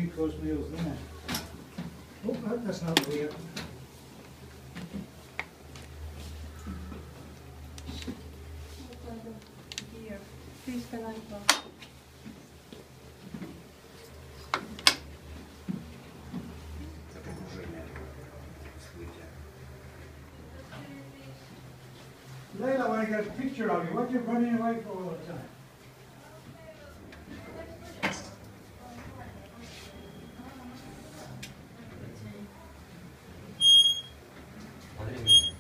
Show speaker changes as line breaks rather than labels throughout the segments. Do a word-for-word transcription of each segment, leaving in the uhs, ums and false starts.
three course meals there. Oh, that- that's not weird.
Here, fish canapa.
Это окружение. Всплытие.
Layla, I want to get a picture of you. What you running away for all the time?
Смотри меня.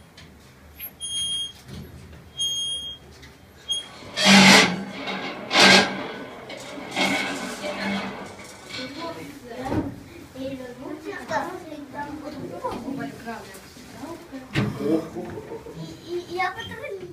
Я потом...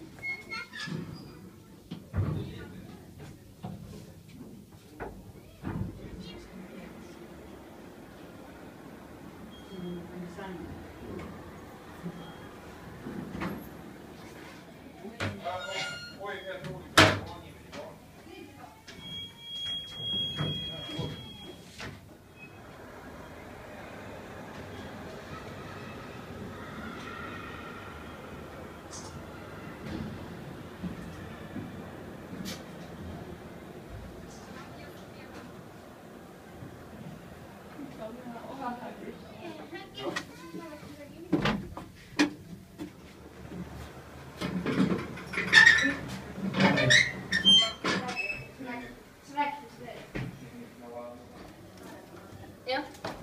Ja.